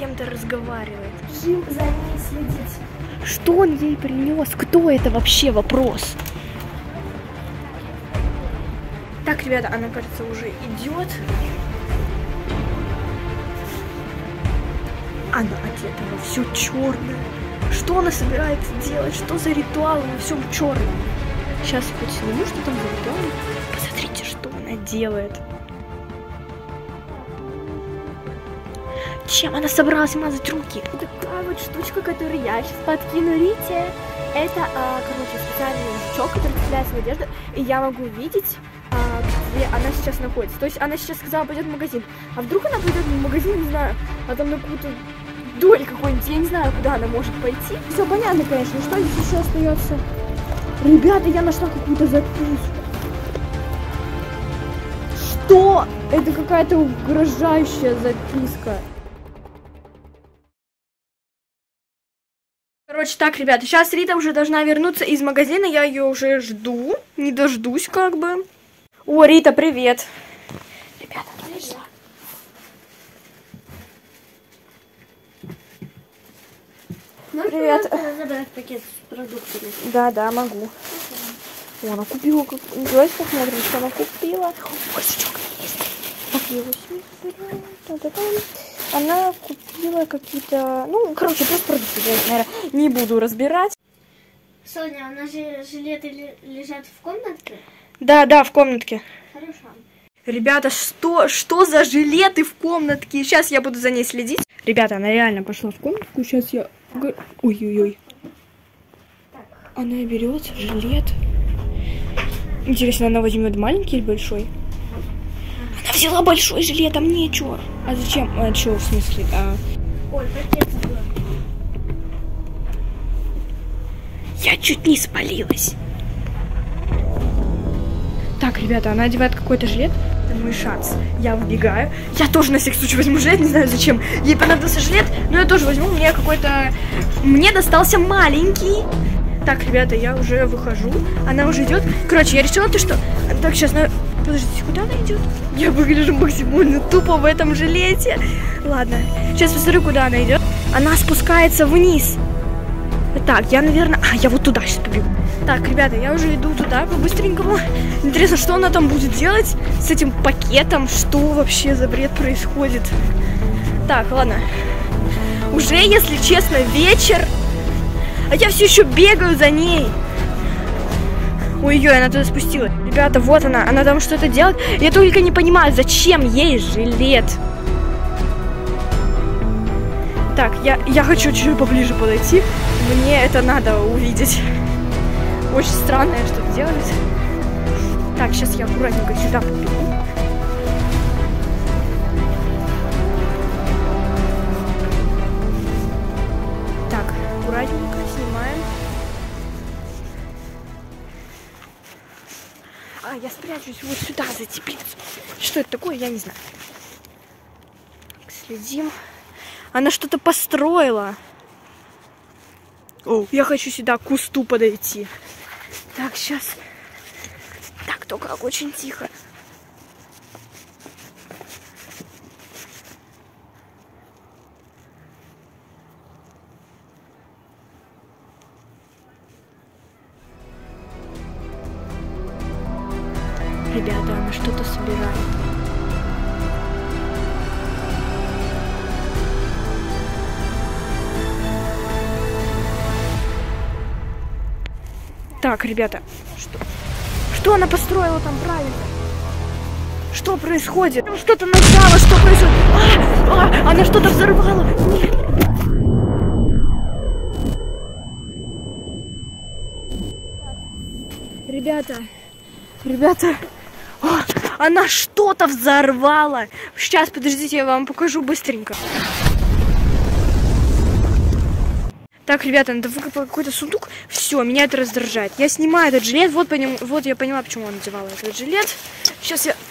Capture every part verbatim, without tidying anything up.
кем-то разговаривает. Жим за ней следить. Что он ей принес? Кто это вообще? Вопрос. Так, ребята, она, кажется, уже идет. Она одета во все черное. Что она собирается делать? Что за ритуал во всем черном? Сейчас хоть сниму, что там за ритуал. Посмотрите, что она делает. Чем она собралась мазать руки? Такая вот штучка, которую я сейчас подкину Рите. Это, а, короче, специальный жучок, который цепляется в одежду. И я могу видеть, а, где она сейчас находится. То есть она сейчас сказала, пойдет в магазин. А вдруг она пойдет в магазин, не знаю, а там на какую-то доль какой-нибудь. Я не знаю, куда она может пойти. Все понятно, конечно. Что здесь еще остается? Ребята, я нашла какую-то записку. Что? Это какая-то угрожающая записка. Короче, так, ребята, сейчас Рита уже должна вернуться из магазина, я ее уже жду, не дождусь как бы. О, Рита, привет. Ребята, она пришла. Привет. Забрать пакет с продуктами. Да, да, могу. О, она купила, как... давайте посмотрим, что она купила. Ой, сучок есть. Она купила какие-то, ну, короче, просто продукты, я, наверное, не буду разбирать. Соня, у нас же жилеты лежат в комнатке? Да, да, в комнатке. Хорошо. Ребята, что, что за жилеты в комнатке? Сейчас я буду за ней следить. Ребята, она реально пошла в комнатку, сейчас я... Ой-ой-ой. Она берет жилет. Интересно, она возьмет маленький или большой? Она взяла большой жилет, а мне чё? А зачем? А чё, в смысле? А... Ой, пакет забыла. Я чуть не спалилась. Так, ребята, она одевает какой-то жилет. Это мой шанс. Я выбегаю. Я тоже на всякий случай возьму жилет, не знаю зачем. Ей понадобился жилет, но я тоже возьму. Мне какой-то... Мне достался маленький. Так, ребята, я уже выхожу. Она уже идет. Короче, я решила то, что... Так, сейчас, на... Подождите, куда она идет? Я выгляжу максимально тупо в этом жилете. Ладно, сейчас посмотрю, куда она идет. Она спускается вниз. Так, я, наверное... А, я вот туда сейчас побегу. Так, ребята, я уже иду туда по-быстренькому. Интересно, что она там будет делать с этим пакетом? Что вообще за бред происходит? Так, ладно. Уже, если честно, вечер. А я все еще бегаю за ней. Ой-ой, она туда спустилась. Ребята, вот она. Она там что-то делает. Я только не понимаю, зачем ей жилет. Так, я, я хочу чуть-чуть поближе подойти. Мне это надо увидеть. Очень странное что-то делает. Так, сейчас я аккуратненько сюда побегу. Так, аккуратненько снимаем. А, я спрячусь вот сюда, за теплицу. Что это такое, я не знаю. Так, следим. Она что-то построила. О, я хочу сюда к кусту подойти. Так, сейчас. Так, только очень тихо. Ребята, она что-то собирает. Так, ребята, что, что она построила там правильно? Что происходит? Там что-то нажала, что происходит? А, а, она что-то взорвала. Нет. Ребята, ребята, о, она что-то взорвала. Сейчас, подождите, я вам покажу быстренько. Так, ребята, надо выкопать какой-то сундук. Все, меня это раздражает. Я снимаю этот жилет. Вот, по нему, вот я поняла, почему он надевала этот жилет. Сейчас я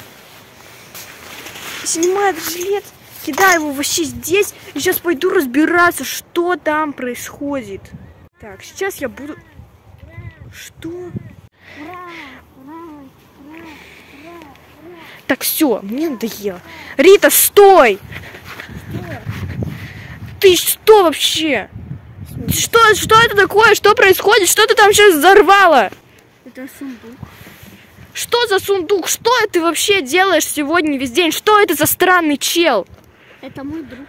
снимаю этот жилет, кидаю его вообще здесь. И сейчас пойду разбираться, что там происходит. Так, сейчас я буду... Что? Так, все, мне надоело. Рита, стой! Ты что вообще? Что, что это такое? Что происходит? Что ты там сейчас взорвала? Это сундук. Что за сундук? Что ты вообще делаешь сегодня весь день? Что это за странный чел? Это мой друг.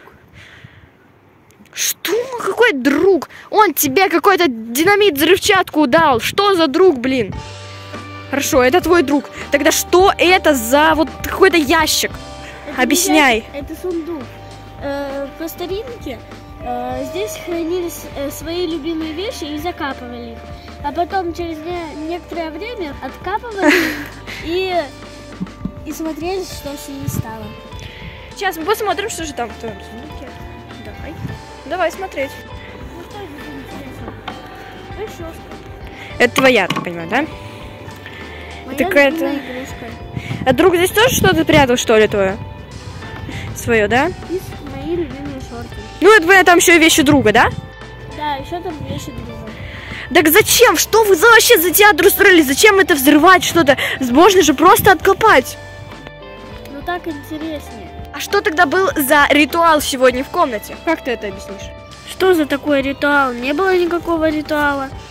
Что? Какой друг? Он тебе какой-то динамит, взрывчатку дал. Что за друг, блин? Хорошо, это твой друг. Тогда что это за вот какой-то ящик? Это Объясняй. ящик, это сундук. Э, по старинке э, здесь хранились э, свои любимые вещи и закапывали их. А потом через не, некоторое время откапывали и, и смотрели, что с ними стало. Сейчас мы посмотрим, что же там в твоем сундуке. Давай. Давай смотреть. Ну что здесь интересно? Расческа. Это твоя, ты понимаешь, да? Моя Такая-то- любимая игрушка. А друг здесь тоже что-то прятал, что ли, твое? Свое, да? И мои любимые шорты. Ну, это, блин, там еще и вещи друга, да? Да, еще там вещи друга. Так зачем? Что вы за вообще за театр устроили? Зачем это взрывать что-то? Можно же просто откопать. Ну так интереснее. А что тогда был за ритуал сегодня в комнате? Как ты это объяснишь? Что за такой ритуал? Не было никакого ритуала.